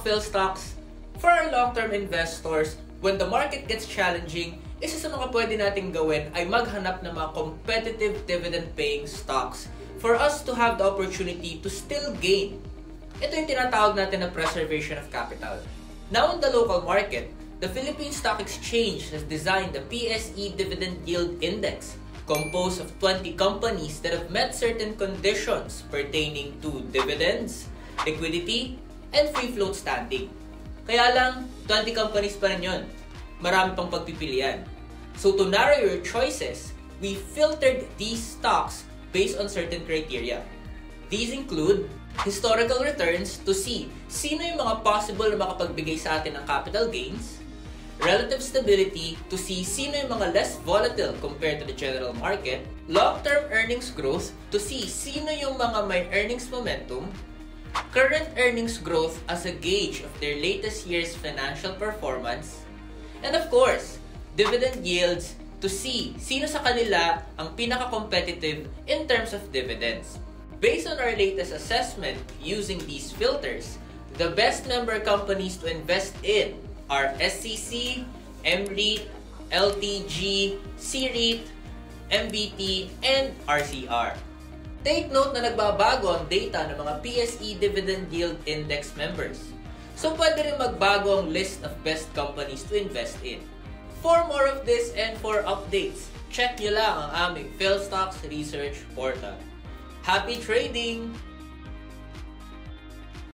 Phil stocks, for our long-term investors, when the market gets challenging, isa sa mga pwede nating gawin ay maghanap ng mga competitive dividend-paying stocks for us to have the opportunity to still gain. Ito yung tinatawag natin na preservation of capital. Now in the local market, the Philippine Stock Exchange has designed the PSE Dividend Yield Index, composed of 20 companies that have met certain conditions pertaining to dividends, liquidity, and free float standing. Kaya lang, 20 companies pa rin yun. Marami pang pagpipilian. So to narrow your choices, we filtered these stocks based on certain criteria. These include historical returns to see sino yung mga possible na makapagbigay sa atin ng capital gains, relative stability to see sino yung mga less volatile compared to the general market, long-term earnings growth to see sino yung mga may earnings momentum, current earnings growth as a gauge of their latest year's financial performance, and of course, dividend yields to see sino sa kanila ang pinaka-competitive in terms of dividends. Based on our latest assessment using these filters, the best member companies to invest in are SCC, MREIT, LTG, CREIT, MBT, and RCR. Take note na nagbabago ang data ng mga PSE Dividend Yield Index members. So pwede rin magbago ang list of best companies to invest in. For more of this and for updates, check nyo lang ang aming PhilStocks Research Portal. Happy trading!